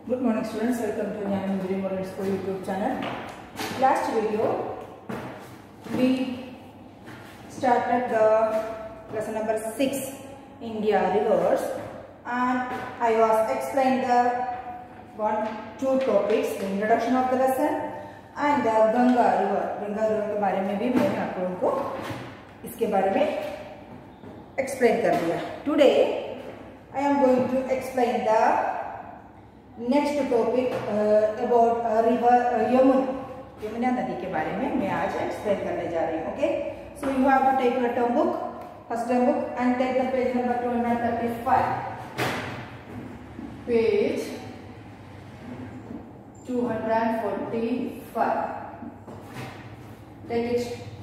Good morning students, welcome to Jnana Engineering Model School YouTube channel. Last video we started the lesson number 6 India rivers and I was explained the two topics, the introduction of the lesson and the Ganga river के बारे में भी मैंने आप लोगों को इसके बारे में explain कर दिया. Today I am going to explain the next topic about river Yamuna नदी के बारे में मैं आज explain करने जा रही हूँ. Okay, so you have to take your term book, first term book, and take the page number 235. Page 245. Take it.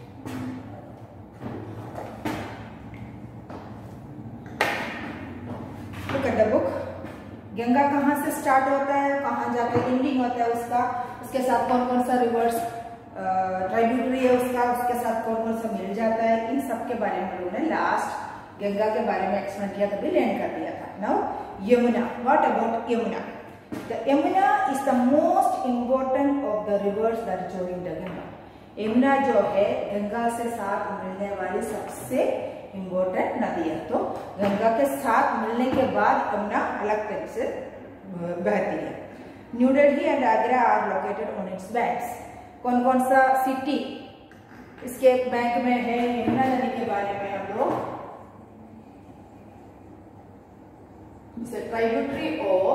Look at the book. Ganga कहाँ से स्टार्ट होता है, कहाँ जाकर एंडिंग होता है उसका, उसके साथ कौन कौन सा रिवर्स ट्राइब्यूटरी है उसका, उसके साथ कौन कौन सा मिल जाता है, इन सब के बारे में हम लोगों ने लास्ट गंगा के बारे में एक्सप्लेन किया, तभी लर्न कर दिया था. Now Yamuna, what about Yamuna? The Yamuna is the most important of the rivers that join the Ganga. Yamuna जो है गंगा से साथ मिलने वाली सबसे इम्पोर्टेंट नदी है. तो गंगा के साथ मिलने के बाद यमुना अलग तरीके से बहती है. New Delhi and Agra are located on its banks. कौन कौन सा सिटी इसके बैंक में है यमुना नदी के बारे में हम लोग ट्राइब्यूटरी ऑफ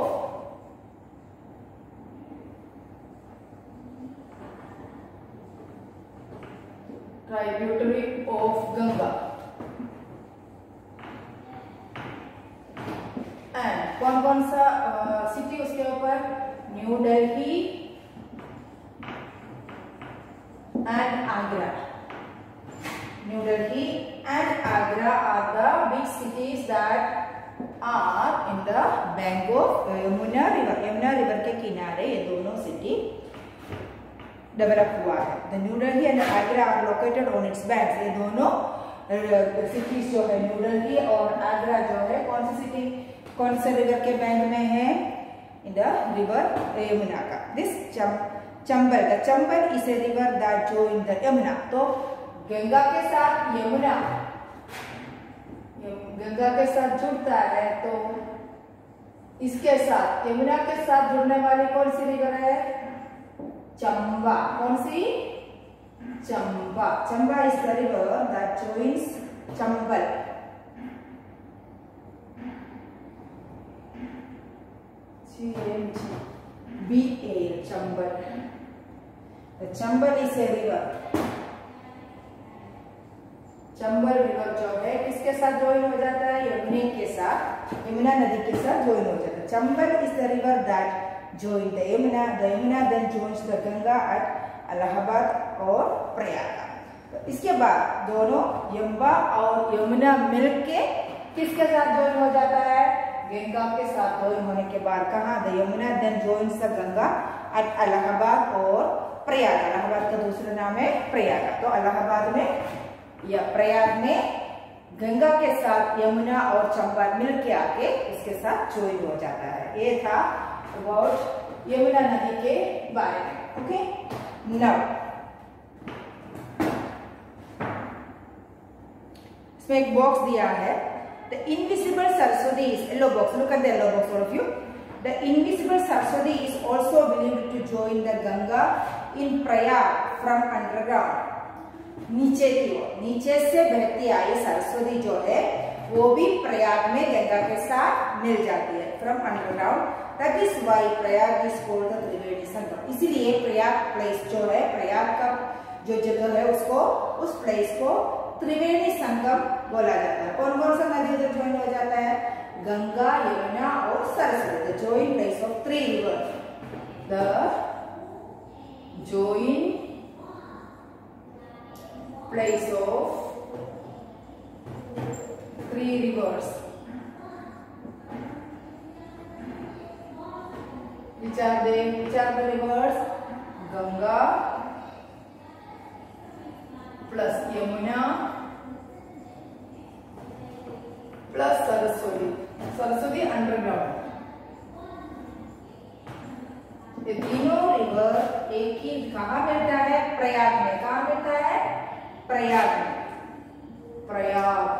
गंगा. एंड कौन कौन सा सिटी उसके ऊपर? New Delhi and Agra. New Delhi and Agra are the big cities that are in the bank of Yamuna river. Yamuna river के किनारे ये दोनों सिटी डेवलप हुआ है. The New Delhi and Agra are located on its banks. ये दोनों सिटीज जो है न्यू दिल्ली और आगरा जो है कौन सी सिटी, कौन से रिवर के बैंक में है? इन द रिवर यमुना का. This Chambal, the Chambal is a river that join the Yamuna. तो गंगा के साथ यमुना गंगा के साथ जुड़ता है, तो इसके साथ यमुना के साथ जुड़ने वाली कौन सी रिवर है? चंबा. कौन सी? Chamba. Chamba is the river that joins Chambal. Chambal. The Chambal is a river. Chambal river जो है किसके साथ ज्वाइन हो जाता है? यमुना के साथ, यमुना नदी के साथ ज्वाइन हो जाता है. Chambal is the river that join the Yamuna. The Yamuna then joins the Ganga at Allahabad और प्रयाग. तो इसके बाद दोनों यमुना और यमुना मिलके किसके साथ ज्वाइन हो जाता है? गंगा के साथ ज्वाइन होने के बाद कहाँ? The Yamuna then joins the Ganga at Allahabad और प्रयाग. इलाहाबाद का दूसरा नाम है प्रयाग. तो इलाहाबाद में या प्रयाग में गंगा के साथ यमुना और चंबल मिलके आके इसके साथ ज्वाइन हो जाता है. ये था अबाउट यमुना नदी के बारे में. ओके, नाउ इसमें एक बॉक्स दिया है. The invisible Saraswati is yellow box. Look at the yellow box, all of you. The invisible Saraswati is also believed to join the Ganga in Prayag from underground. नीचे की ओर, नीचे से बहती आई सरस्वती जो है वो भी प्रयाग में गंगा के साथ मिल जाती है. From underground. That is why Prayag is called the Triveni Sangam. इसीलिए प्रयाग प्लेस जो है, प्रयाग का जो जगह है उसको, उस प्लेस को त्रिवेणी संगम बोला जाता है. कौन कौन सा नदी उधर ज्वाइन हो जाता है? गंगा, यमुना और Saraswati. The join place of three river. The join place of three rivers. Which are the rivers? Ganga plus Yamuna plus Saraswati. Saraswati underground. ये तीनों रिवर एक ही कहाँ मिलता है? प्रयाग में। कहाँ मिलता है? प्रयाग में। प्रयाग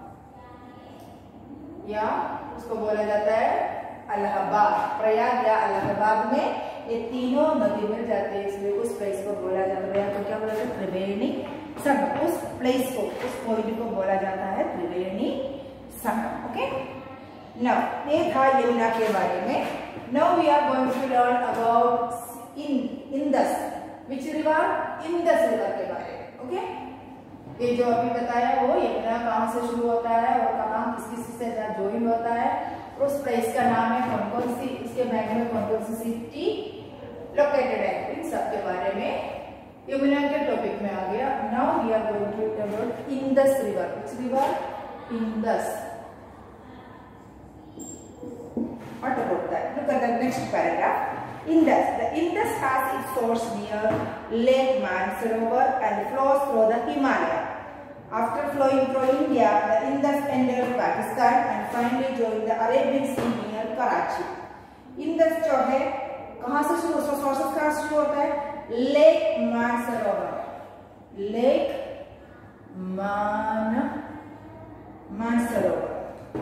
या उसको बोला जाता है इलाहाबाद। प्रयाग या इलाहाबाद में ये तीनों नदी मिल जाते हैं, इसलिए उस प्लेस को बोला जाता है, तो क्या बोला जाता है? त्रिवेणी संगम। उस प्लेस को, उस पॉइंट को बोला जाता है त्रिवेणी संगम। ओके, नाउ ये था यमुना के बारे में। Now we are going to learn about Indus. Which river? Indus river के बारे में। ओके, ये जो अभी बताया वो यमुना कहाँ से शुरू होता है और कहाँ किस किस से ज्वाइन होता है, और उस प्लेस का नाम है कौन कौन सी, उसके बैंक में कौन कौन सी सिटी लोकेटेड है, इन सब के बारे में यमुना के टॉपिक में आ गया। Now we are going to talk about Indus river. Which river? Indus. What about that? Look at the next paragraph. Indus. The Indus has its source near Lake Mansarovar and flows through the Himalaya. After flowing through India, the Indus entered Pakistan and finally joined the Arabian Sea near Karachi. Indus जो है कहाँ से शुरू, उसका sources कहाँ से शुरू होता है? Lake Mansarovar. Lake Mansarovar.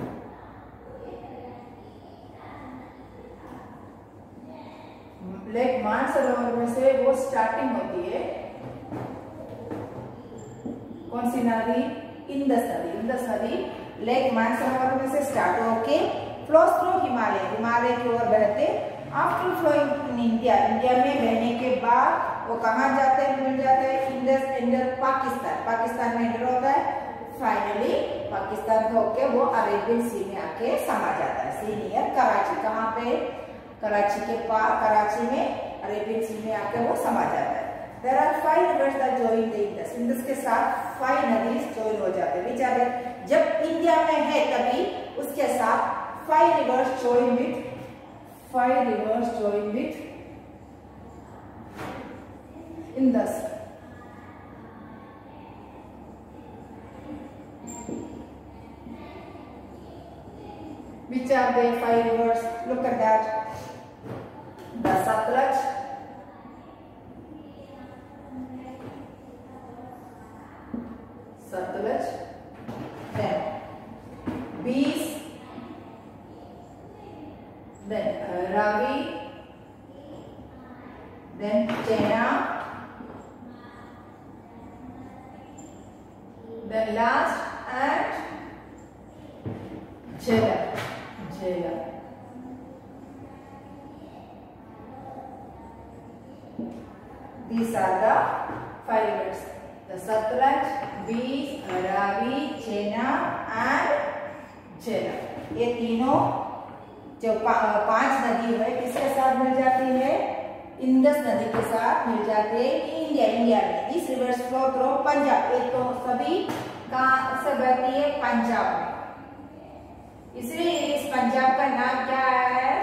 Lake Mansarovar में से वो स्टार्टिंग होती है कौन सी नदी? इंडस नदी। इंडस नदी लेक मानसरोवर में से स्टार्ट होके फ्लोस थ्रू हिमालय, हिमालय की ओर बहते। After flowing in India, India में बहने के बाद वो कहाँ जाते हैं? मिल जाते हैं इंडस एंटर पाकिस्तान, पाकिस्तान में एंटर होता है। फाइनली पाकिस्तान को होके वो अरेबियन सी में आके समा जाता है। Sea near Karachi. कहाँ पे? कराची के पास, कराची में अरेबियन सी में आकर वो समा जाता है। There are 5 rivers that join the Indus. Indus के साथ 5 नदी ज्वाइन हो जाते हैं। बेचारे जब इंडिया में है तभी उसके साथ 5 rivers join with, 5 rivers join with Indus. Which are the 5 rivers? Look at that. The Satluj, then Beas, then Ravi, then Chena, then last and Jhelum. These are the 5 rivers. The Satluj, Beas, Ravi, Chena and Jhelum. ये तीनों जो 5 नदी है किसके साथ मिल जाती है? Indus नदी के साथ मिल जाते हैं इंडिया में। इस रिवर्स फ्लो थ्रू पंजाब। ये तो सभी कहाँ से बहती है? पंजाब में। इसलिए इस पंजाब का नाम क्या है?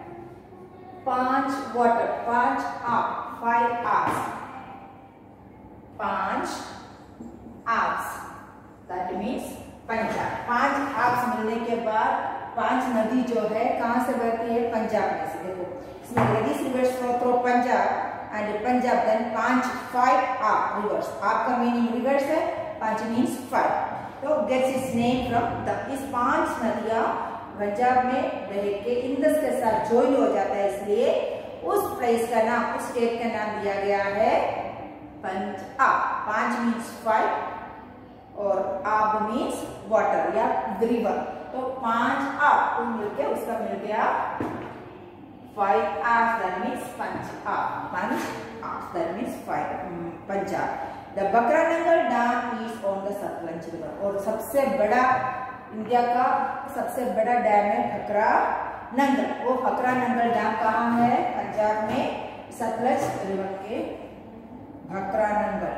5 वाटर, 5 आप, 5 आर्स, 5 आर्स, दैट मीन्स पंजाब। 5 आर्स मिलने के बाद 5 नदी जो है कहाँ से बहती है? पंजाब में से। देखो इसमें this rivers flow through Punjab and Punjab, then 5 are rivers. आप का मीनिंग रिवर्स है, 5 मीन्स 5, तो gets its name from the. इस 5 नदियां पंजाब में बह के इंडस के साथ ज्वाइन हो जाता है, इसलिए उस प्लेस का नाम, उस स्टेट का नाम दिया गया है पंजाब। 5 मीन्स 5 और आब मीन्स वाटर या रिवर, तो 5 आब को मिलके उसका मिल गया 5 आब, that means Punjab. That means 5 Punjab. The Bhakra Nangal dam is on the Sutlej river, और सबसे बड़ा इंडिया का सबसे बड़ा डैम है भकरा नंगल। वो भकरा नंगल डैम कहाँ है? पंजाब में, सतलज रिवर के भकरा नंगल।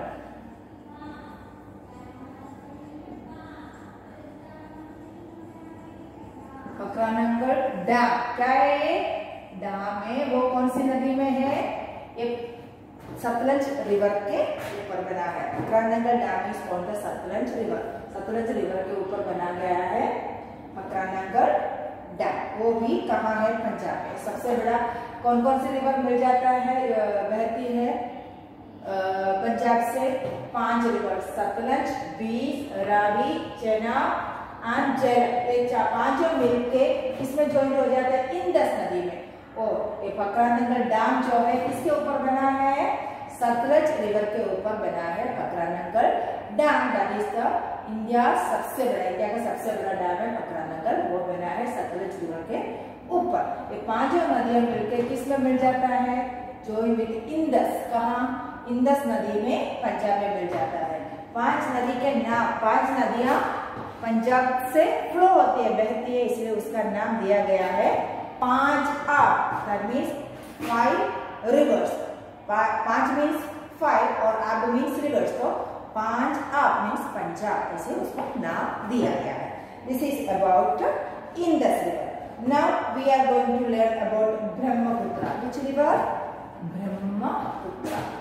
भकरा नंगल डैम क्या है? ये डैम है, वो कौन सी नदी में है? एक सतलज रिवर के ऊपर बना है। Bhakra Nangal dam is on the Sutlej river, Sutlej river के ऊपर बना गया है भकरा नंगल डैम। वो भी कहाँ है? पंजाब में। सबसे बड़ा कौन कौन सी रिवर मिल जाता है, बहती है पंजाब से 5 रिवर, सतलज, बीस, रावी, चेनाब एंड झेलम। ये पांचों मिलके इसमें ज्वाइन हो जाता है इंडस नदी में। और ये पकरा नंगल डैम जो है किसके ऊपर बना है, सतलज रिवर के ऊपर बना है Bhakra Nangal dam. That is the India का सबसे बड़ा डैम है पकरा नंगल, वो बना है सतलज रिवर के ऊपर। ये पांचों नदियां मिलकर किसमें मिल जाता है, ज्वाइन विद इंडस। कहाँ, इंडस नदी में पंजाब में मिल जाता है। 5 नदी के नाम, 5 नदियां पंजाब से फ्लो होती है, बहती है, इसलिए उसका नाम दिया गया है 5 आप। That means 5 reverse. 5 मीन्स 5 और आप मीन्स रिवर्स, तो 5 आप मीन्स पंजाब, ऐसे उसको नाम दिया गया है। This is about Indus river. Now we are going to learn about Brahmaputra. Which river, Brahmaputra.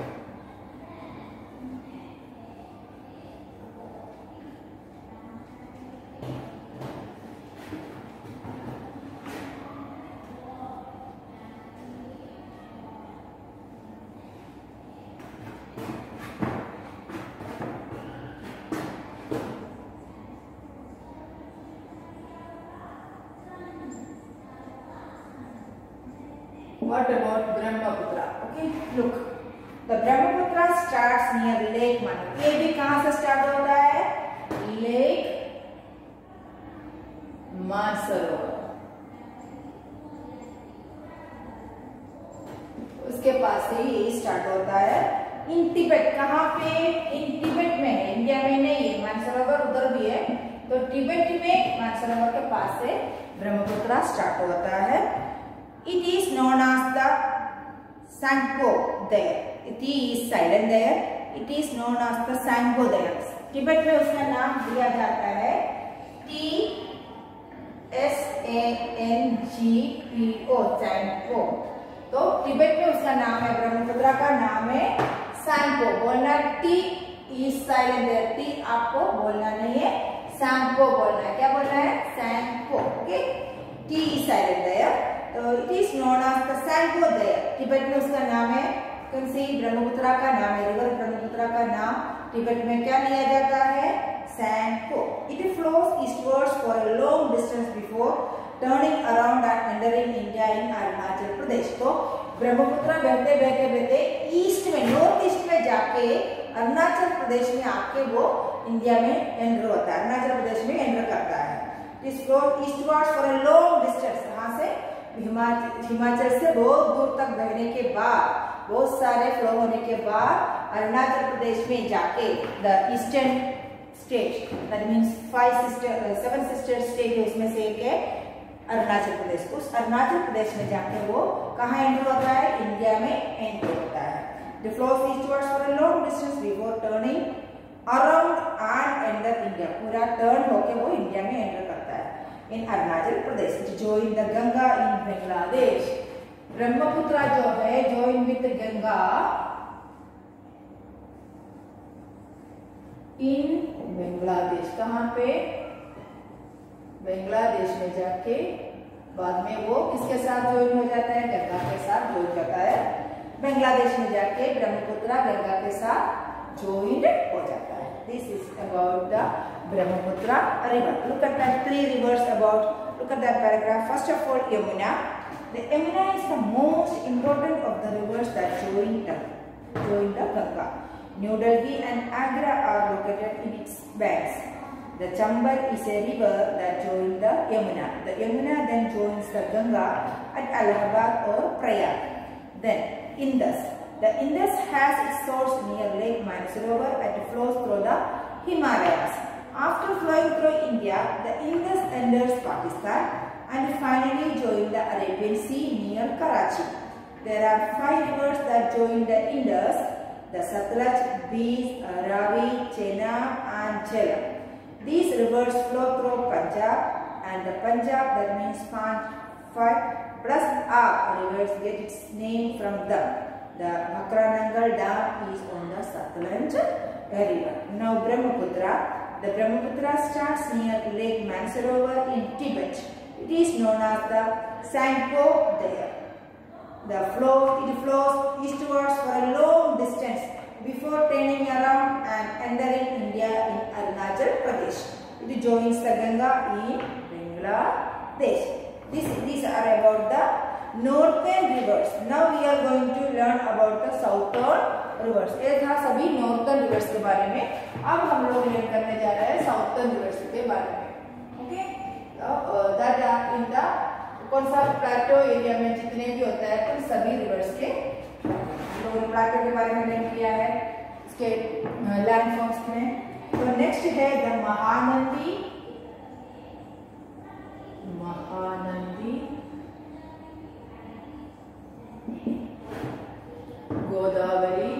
What about Brahmaputra? Okay, look, the Brahmaputra starts near Lake Manu. ये भी कहाँ से स्टार्ट होता है, लेक मानसरोवर, उसके पास से ये स्टार्ट होता है। इन तिब्बत, कहाँ पे, इन तिब्बत में है, इंडिया में नहीं है। मानसरोवर उधर भी है, तो तिब्बत में मानसरोवर के पास से ब्रह्मपुत्र स्टार्ट होता है। It is known as the Sangpo there. It is silent there. It is known as the Sangpo there. Tibet में उसका नाम दिया जाता है T-S-A-N-G-P-O, Sangpo। तो तिब्बत में उसका नाम है, ब्रह्मपुत्र का नाम है Sangpo। बोलना T is silent there. T आपको बोलना नहीं है, Sangpo बोलना है। क्या बोलना है, Sangpo। Okay, T is silent there. तो it is known as the Sangpo there. Tibet में उसका नाम है, ब्रह्मपुत्र का नाम है, रिवर ब्रह्मपुत्र का नाम तिब्बत में क्या लिया जाता है, Sangpo. It flows eastwards for a long distance before turning around and entering India in Arunachal Pradesh. तो ब्रह्मपुत्र बहते बहते बहते ईस्ट में, नॉर्थ ईस्ट में जाके अरुणाचल प्रदेश में आके वो इंडिया में एंटर होता है, अरुणाचल प्रदेश में एंटर करता है। It flows eastwards for a long distance, यहाँ से हिमाचल से बहुत दूर तक बहने के बाद, बहुत सारे फ्लो होने के बाद अरुणाचल प्रदेश में जाके the eastern state, that means 7 sister state है, उसमें से एक है अरुणाचल प्रदेश। उस अरुणाचल प्रदेश में जाके वो कहाँ एंटर होता है, इंडिया में एंटर होता है। The flows eastwards for a long distance before turning around and enter India, पूरा टर्न होके वो इंडिया में एंटर करता है इन अरुणाचल प्रदेश। join the Ganga in Bangladesh. Brahmaputra जो है join with गंगा इन बांग्लादेश। कहाँ पे, बांग्लादेश में जाके बाद में वो किसके साथ ज्वाइन हो जाता है, गंगा के साथ ज्वाइन करता है। बांग्लादेश में जाके ब्रह्मपुत्र गंगा के साथ ज्वाइन हो जाता है। This is about the Brahmaputra river. Look at that 3 rivers about. Look at that paragraph. First of all, Yamuna. The Yamuna is the most important of the rivers that join the Ganga. New Delhi and Agra are located in its banks. The Chambal is a river that joins the Yamuna. The Yamuna then joins the Ganga at Allahabad or Prayag. Then Indus. The Indus has its source near Lake Mansarovar and flows through the Himalayas. After flowing through India, the Indus enters Pakistan and finally joins the Arabian Sea near Karachi. There are 5 rivers that join the Indus: the Satluj, Beas, Ravi, Chenab and Jhelum. These rivers flow through Punjab, and the Punjab, that means 5 plus Ab rivers get its name from them. The Makranangal Dam is on the Satluj river. Now Brahmaputra. The Brahmaputra starts near Lake Mansarovar in Tibet. It is known as the Sanko there. It flows eastwards for a long distance before turning around and entering India in Arunachal Pradesh. It joins the Ganga in Bangladesh. These are about the northern rivers. Now we are going to learn about the southern rivers. ये था सभी northern rivers के बारे में. अब हम लोग learn करने जा रहे हैं southern rivers के बारे में. Okay? That in the कौन सा प्लेटो एरिया में जितने भी होता है तो सभी रिवर्स के लोग प्लेटो के बारे में लर्न किया है इसके लैंडफॉर्म्स में. तो नेक्स्ट है the Mahanadi Godavari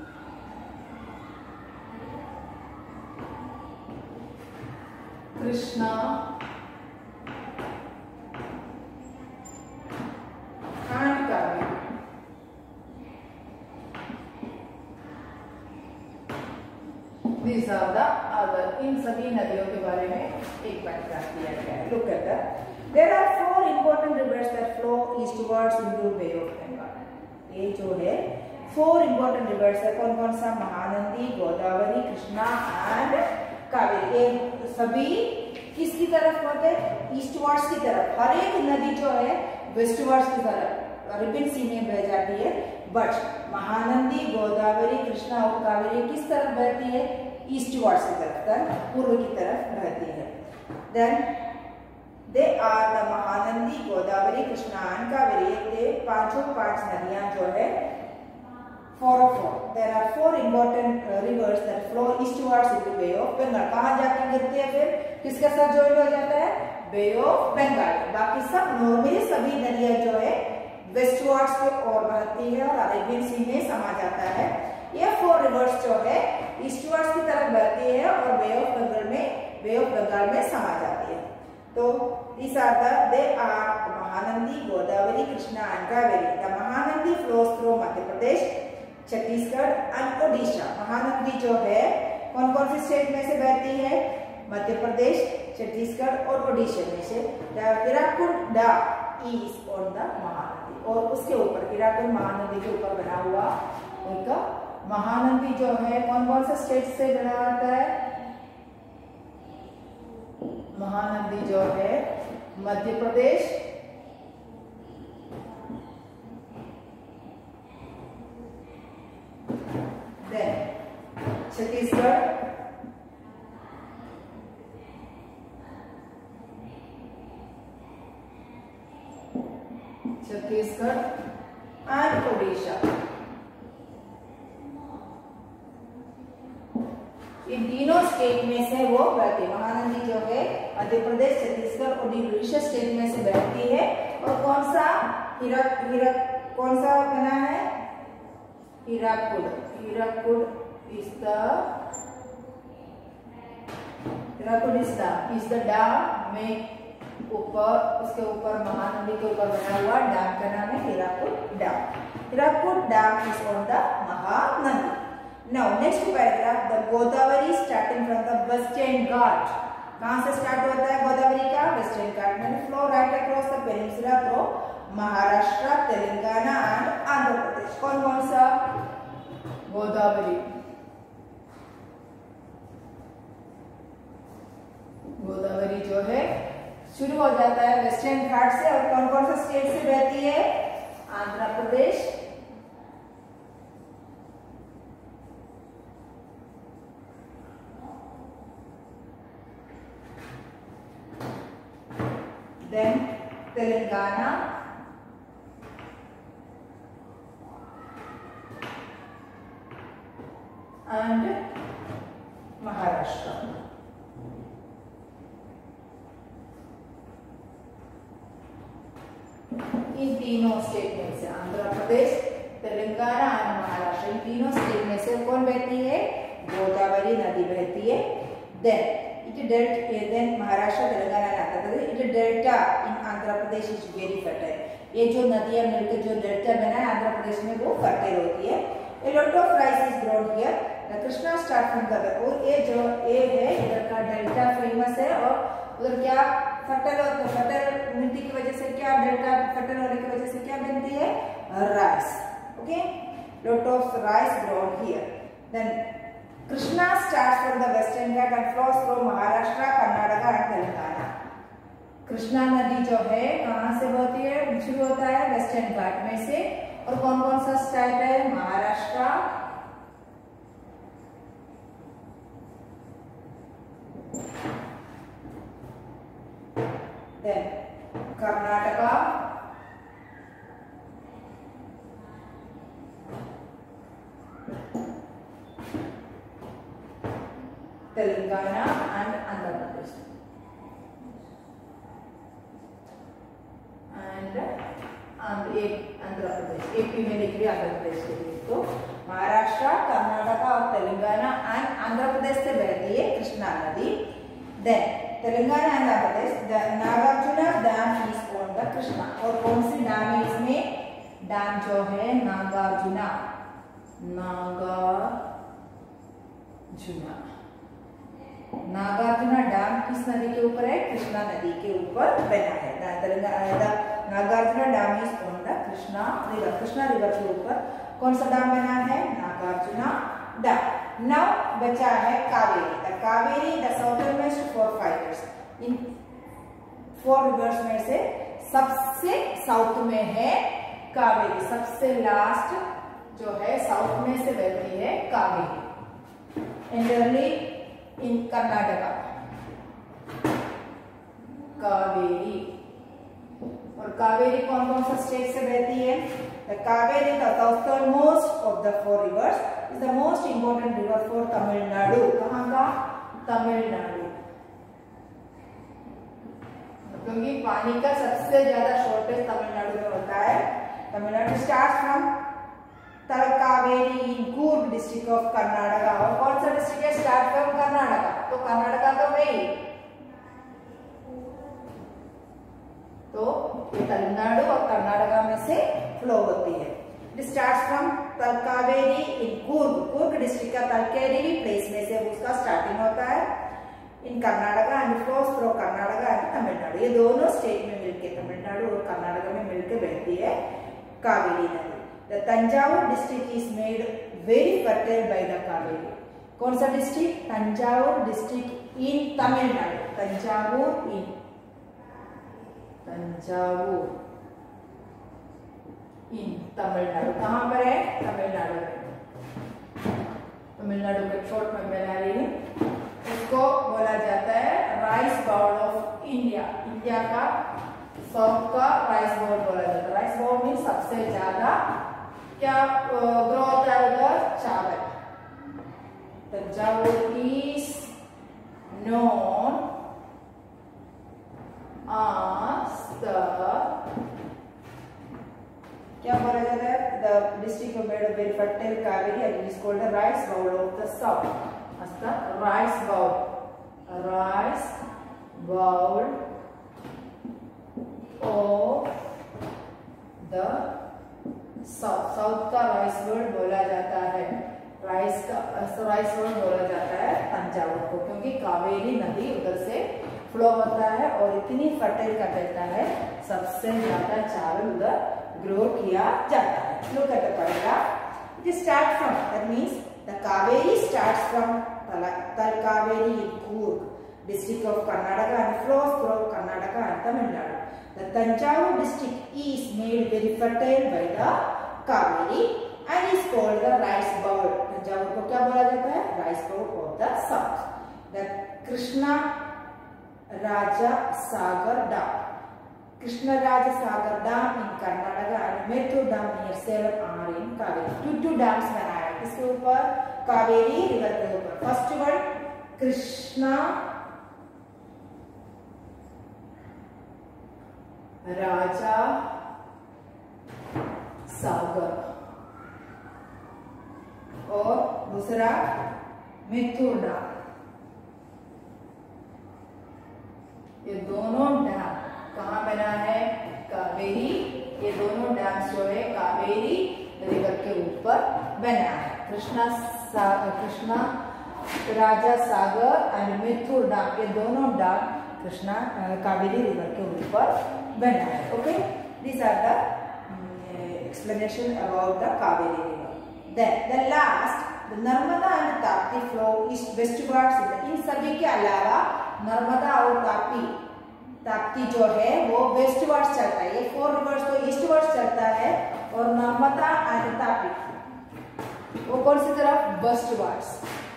Krishna These are the other. इन सभी नदियों के बारे में एक बार बात किया गया है. Look at that. There are 4 important rivers that flow eastwards into Bay of Bengal. ये जो है 4 important rivers है. कौन कौन सा? महानंदी, गोदावरी, कृष्णा एंड कावेरी. ये सभी किसकी तरफ होते हैं? ईस्टवर्ड्स की तरफ. हर एक नदी जो है वेस्टवर्ड्स की तरफ अरबियन सी में बह जाती है. बट महानंदी, गोदावरी, कृष्णा और कावेरी किस तरफ बहती है? ईस्टवर्ड्स की तरफ, पूर्व की तरफ बहती है. Then they are the Mahanadi, Godavari, Krishna and Kaveri. ये पांचों 5 नदियां जो है 4 of 4. There are 4 important rivers that flow eastwards into Bay of Bengal. कहाँ जाके गिरते हैं? फिर किसके साथ ज्वाइन हो जाता है? Bay of Bengal. बाकी सब नॉर्मली सभी नदियां जो है वेस्टवर्ड्स की ओर बहती है और अरेबियन सी में समा जाता है. ये 4 रिवर्स जो है ईस्टवर्ड्स की तरफ बहती है और बे ऑफ बंगाल में समा जाती है. तो these are the Mahanadi, Godavari, Krishna and Kaveri. The Mahanadi flows through Madhya Pradesh, Chhattisgarh and Odisha. Mahanadi जो है कौन कौन सी स्टेट में से बहती है? मध्य प्रदेश, छत्तीसगढ़ और ओडिशा में से. Hirakud dam is on the Mahanadi. और उसके ऊपर हिराकुड महानदी के ऊपर बना हुआ उनका महानदी जो है कौन कौन सा स्टेट से बना आता है? महानदी जो है मध्य प्रदेश, देन छत्तीसगढ़, एंड ओडिशा. इन तीनों स्टेट में से वो बहती है. महानदी जो है मध्य प्रदेश, छत्तीसगढ़ और ओडिशा स्टेट में से बहती है. और कौन सा कौन सा बना है? हिराकुड इज द डैम में ऊपर उसके ऊपर महानदी के ऊपर बना हुआ डैम का नाम है Hirakud dam. Hirakud dam is on the Mahanadi. Now next paragraph, the Godavari starting from the Western Ghat. कहाँ से स्टार्ट होता है गोदावरी का? वेस्टर्न घाट में. Flow right across the peninsula through Maharashtra, Telangana and Andhra Pradesh. कौन कौन सा? गोदावरी जो है शुरू हो जाता है वेस्टर्न घाट से और कौन कौन सा स्टेट से बहती है? Andhra Pradesh, then Telangana and Maharashtra. इन तीनों स्टेट में से आंध्र प्रदेश, तेलंगाना और महाराष्ट्र, इन तीनों स्टेट में से कौन बहती है? गोदावरी नदी बहती है. Then Maharashtra, Telangana and Andhra Pradesh. It delta in Andhra Pradesh is very fertile. ये जो नदियां मिलकर जो डेल्टा बना है आंध्र प्रदेश में वो फर्टाइल होती है. A lot of rice is grown here. The Krishna start from the और ये जो ए है इधर का डेल्टा फेमस है और उधर क्या फर्टिलिटी की वजह से क्या, डेल्टा फर्टाइल होने की वजह से क्या बनती है, rice. Okay, lot of rice grown here. Then Krishna starts from the western Ghat and flows through Maharashtra, Karnataka and Telangana. Krishna नदी जो है कहाँ से बहती है, शुरू होता है वेस्टर्न घाट में से, और कौन कौन सा स्टेट है, Maharashtra, then Karnataka, Telangana and Andhra Pradesh. Andhra Pradesh, AP में लिख रही आंध्र प्रदेश के लिए, तो महाराष्ट्र, कर्नाटका और तेलंगाना एंड आंध्र प्रदेश से बहती है कृष्णा नदी. Then Telangana and Andhra Pradesh, Nagarjuna dam is on the Krishna. और कौन सी डैम है इसमें, डैम जो है नागार्जुना, नागार्जुना डैम किस नदी के ऊपर है, कृष्णा नदी के ऊपर बना है. Nagarjuna dam is on the Krishna river, Krishna river के ऊपर कौन सा डैम बना है, नागार्जुना डैम. नाउ बचा है Kaveri. The Kaveri the southernmost 4 fighters. इन 4 रिवर्स में से सबसे साउथ में है कावेरी, सबसे लास्ट जो है साउथ में से बहती है कावेरी. एंडरली इन कर्नाटका, कावेरी. और कावेरी कौन कौन सा स्टेट से बहती है, the Kaveri the southernmost of the 4 rivers is the most important river for Tamil Nadu. कहाँ का, तमिलनाडु, क्योंकि पानी का सबसे ज्यादा शॉर्टेज तमिलनाडु में होता है. Tamil Nadu start from Talakaveri in Coorg district of Karnataka. और कौन सा डिस्ट्रिक्ट है, स्टार्ट फ्रॉम कर्नाटका, तो कर्नाटका तो वही, तो ये तमिलनाडु और कर्नाटका में से फ्लो होती है. It starts from Talakaveri in Coorg, Coorg district का तलकावेरी प्लेस में से उसका स्टार्टिंग होता है in Karnataka and flows through Karnataka and Tamil Nadu. ये दोनों स्टेट में मिलके, तमिलनाडु और कर्नाटका में मिलकर बहती है कावेरी नदी. The Thanjavur district is made very fertile by the Kaveri. कौन सा district, Thanjavur district in Tamil Nadu, Thanjavur in Tamil Nadu. कहाँ पर है, तमिलनाडु में. तमिलनाडु के शॉर्ट में बना रही हूँ. इसको बोला जाता है rice bowl of India. India का साउथ का राइस बाउल बोला जाता है. राइस बाउल में सबसे ज्यादा क्या ग्रो होता है उधर, चावल. Thanjavur is known as the, क्या बोला जाता है, the district made a very fertile Kaveri and it is called the rice bowl of the south. as the rice bowl of the south. South का राइस बोल बोला जाता है, राइस बोल बोला जाता है तंजावुर को, क्योंकि कावेरी नदी उधर से फ्लो होता है और इतनी फर्टाइल कर देता है, सबसे ज्यादा चावल उधर ग्रो किया जाता है. Look at the paragraph. It starts from, that means the Kaveri starts from Talkaveri in Coorg district of Karnataka and flows through Karnataka and Tamil Nadu. The Tanjavur district is made very fertile by the Kaveri and is called the rice bowl. Tanjavur को क्या बोला जाता है, rice bowl of the south. The Krishna Raja Sagar Dam, Krishna Raja Sagar Dam in Karnataka and Mettur Dam near Salem are in Kaveri. Two dams बनाया है किसके ऊपर, Kaveri river के ऊपर. फर्स्ट वन कृष्णा राजा सागर और दूसरा मेत्तूर डैम. ये दोनों डैम कहाँ बना है, कावेरी. ये दोनों डैम्स जो है कावेरी रिवर के ऊपर बना है. कृष्णा राजा सागर एंड मेत्तूर डैम, ये दोनों डैम कृष्णा कावेरी रिवर के ऊपर बना है. Okay, these are the explanation about the Kaveri river. Then the last, the Narmada and Tapti flow east westwards. इन सभी के अलावा नर्मदा और ताप्ती जो है वो वेस्टवर्ड्स चलता है. ये 4 रिवर्स तो ईस्टवर्ड्स चलता है और नर्मदा एंड ताप्ती वो कौन सी तरफ? वेस्टवर्ड्स.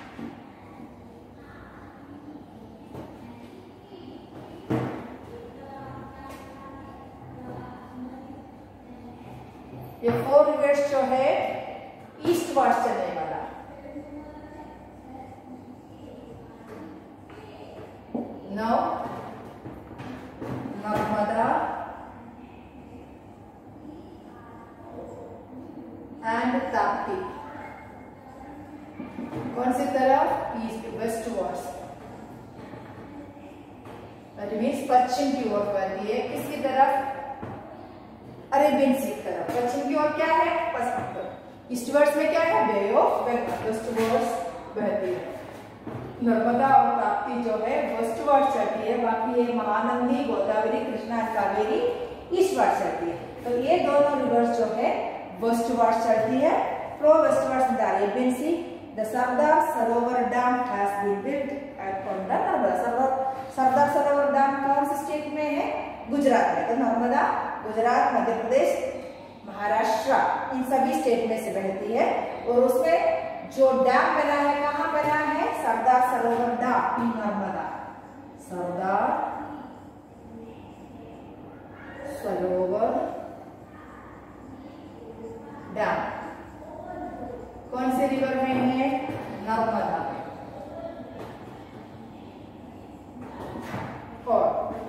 ये 4 रिवर्स जो है ईस्टवर्ड्स चलने वाला. नाउ नर्मदा एंड ताप्ती कौन सी तरफ? East westwards. दैट मीन्स पश्चिम की ओर बहती है. किसकी तरफ? अरेबियन सी की तरफ. पश्चिम की ओर क्या है? पश्चिम. ईस्टवर्ड्स में क्या है? बे ऑफ बंगाल. वेस्टवर्ड्स बहती है. नर्मदा और ताप्ती जो है वेस्टवर्ड चलती है. बाकी ये महानंदी, गोदावरी, कृष्णा और कावेरी ईस्टवर्ड चलती है. तो ये दोनों रिवर्स जो है वेस्टवर्ड चलती है. Flow westwards in the Arabian sea. The Sardar Sarovar dam has been built on the Narmada. Sardar Sarovar dam कौन से स्टेट में है? गुजरात में. तो नर्मदा गुजरात, मध्य प्रदेश, महाराष्ट्र इन सभी स्टेट में से बहती है. और उसमें जो डैम बना है कहाँ बना है? सरदार सरोवर डैम इन नर्मदा. सरदार सरोवर डैम कौन से रिवर में है? नर्मदा. और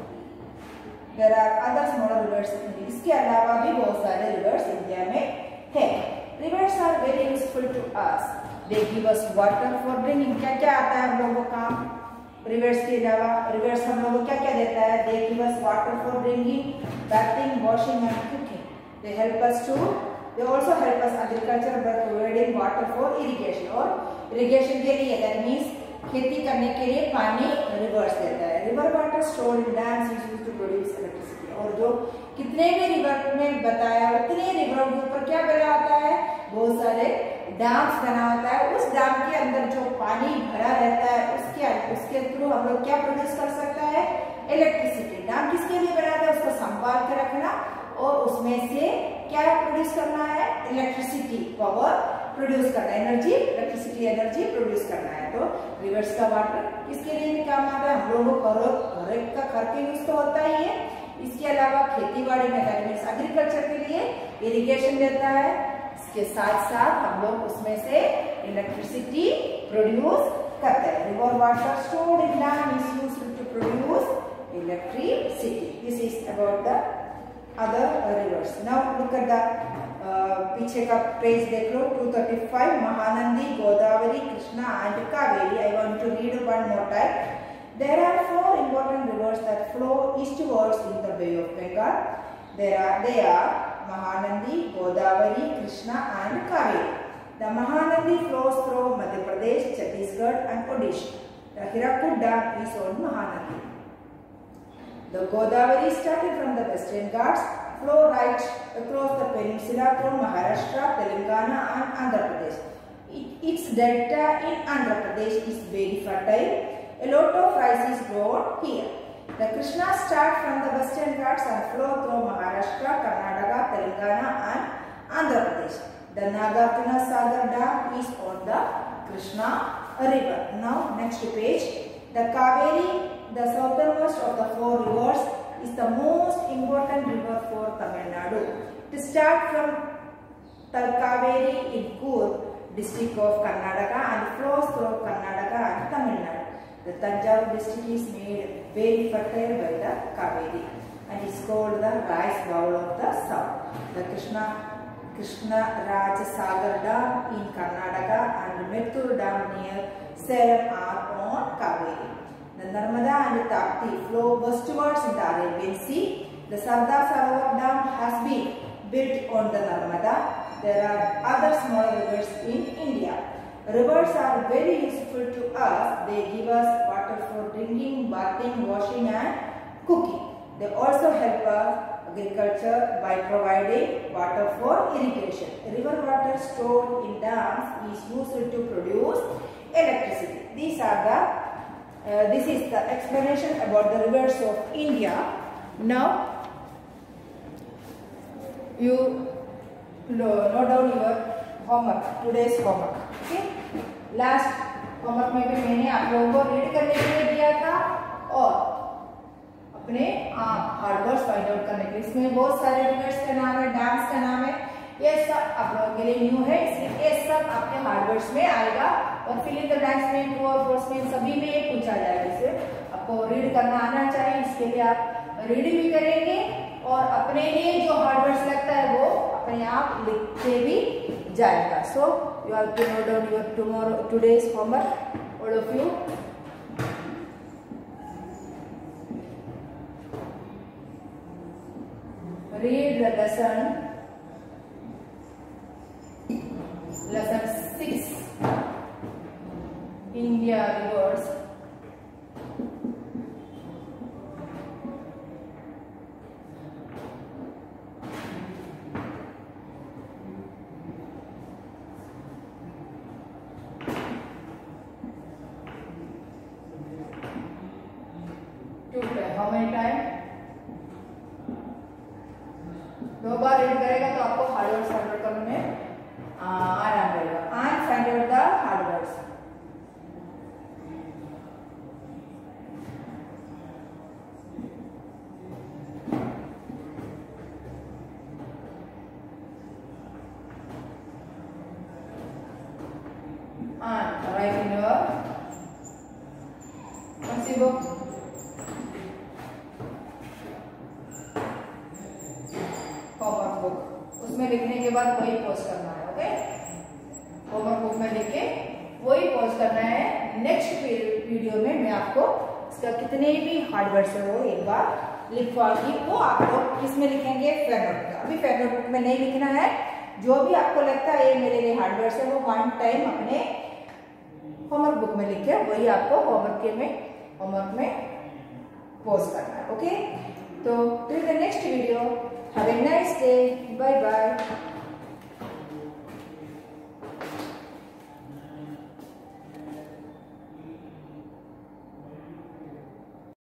there are other smaller rivers in India. इसके अलावा भी बहुत सारे रिवर्स इंडिया में है. Rivers are very useful to us. They give us water for drinking. क्या क्या आता है हम लोगों को काम रिवर्स के अलावा? रिवर्स हम लोगों को क्या क्या देता है? They give us water for drinking, bathing, washing and cooking. They help us to. They also help us agriculture by providing water for irrigation. और irrigation के लिए that means खेती करने के लिए पानी रिवर्स देता है. River water stored in dams is used to produce electricity. और जो कितने भी रिवर में बताया उतने रिवरों के ऊपर क्या बना होता है? बहुत सारे डैम्स बना होता है. उस डैम के अंदर जो पानी भरा रहता है उसके थ्रू हम लोग क्या प्रोड्यूस कर सकता है? इलेक्ट्रिसिटी. डैम किसके लिए बनाता है? उसको संभाल के रखना और उसमें से क्या प्रोड्यूस करना है? इलेक्ट्रिसिटी पावर प्रोड्यूस करना है. एनर्जी, इलेक्ट्रिसिटी एनर्जी प्रोड्यूस करना है. तो रिवर्स का वाटर किसके लिए भी काम आता है? हम लोगों को हर एक का घर के यूज तो होता ही है. इसके अलावा खेती बाड़ी में एग्रीकल्चर के लिए इरिगेशन देता है. इसके साथ साथ हम लोग उसमें से इलेक्ट्रिसिटी प्रोड्यूस करते हैं. River water stored in dam is used to produce electricity. This is about the other rivers. Now look at the पीछे का पेज देख लो. 235 Mahanadi, Godavari, Krishna and Kaveri. I want to read one more time. There are 4 important rivers that flow eastwards in the Bay of Bengal. They are Mahanandi, Godavari, Krishna and Kaveri. The Mahanandi flows through Madhya Pradesh, Chhattisgarh and Odisha. The Hirakud Dam is on Mahanandi. The Godavari started from the Western Ghats, flow right across the peninsula from Maharashtra, Telangana and Andhra Pradesh. Its delta in Andhra Pradesh is very fertile. A lot of rice is grown here. The Krishna starts from the Western Ghats and flow through Maharashtra, Karnataka, Telangana and Andhra Pradesh. The Nagarjuna Sagar Dam is on the Krishna river. Now next page. The Kaveri, the southernmost of the 4 rivers, is the most important river for Tamil Nadu. To start from Talkaveri in Coorg district of Karnataka and flows through Karnataka and Tamil Nadu. The Tanjavur district is made very fertile by the Kaveri and is called the rice bowl of the south. The Krishna Raj Sagar Dam in Karnataka and Mettur Dam near Salem are on Kaveri. The Narmada and Tapti flow westwards in the Arabian Sea. The Sardar Sarovar Dam has been built on the Narmada. There are other small rivers in India. Rivers are very useful to us. They give us water for drinking, bathing, washing and cooking. They also help us agriculture by providing water for irrigation. River water stored in dams is used to produce electricity. These are the this is the explanation about the rivers of India. Now you note down your homework, today's homework. Okay, last homework में भी मैंने आप लोगों को read करने के लिए दिया था और अपने हार्ड वर्ड्स फाइंड आउट करने के लिए। इसमें बहुत सारे रिवर्स का नाम है, डैम्स का नाम है, ये सब आप लोगों के लिए न्यू है, इसलिए ये सब आपके हार्ड वर्ड्स में आएगा और फिल इन द ब्लैंक्स में, ट्रू और फॉल्स में, सभी में ये पूछा जाएगा। इसे आपको रीड करना आना चाहिए, इसके लिए आप रीड भी करेंगे और अपने लिए जो हार्ड वर्ड्स लगता है वो अपने आप लिखते भी जाएगा। So you have to note down your today's homework, all of you. Read the lesson 6, India rivers. How many times? 2 बार रीड करेगा तो आपको हार्ड वर्ड्स फाइंड आउट करने में आराम रहेगा। And find out the hard words. And write in your कौन-सी बुक? Homework book. उसमें लिखने के बाद वही पोस्ट करना है। ओके, होमवर्क बुक में लिख के वही पोस्ट करना है। नेक्स्ट वीडियो में मैं आपको इसका कितने भी हार्ड वर्ड्स है वो एक बार लिखवाऊंगी, वो आप लोग किसमें लिखेंगे? फेयर नोट में। अभी फेयर नोट बुक में नहीं लिखना है, जो भी आपको लगता है ये मेरे लिए हार्ड वर्ड्स है वो 1 टाइम अपने होमवर्क बुक में लिख के वही आपको होमवर्क में पोस्ट करना है। ओके, तो till the next video, have a nice day, bye bye।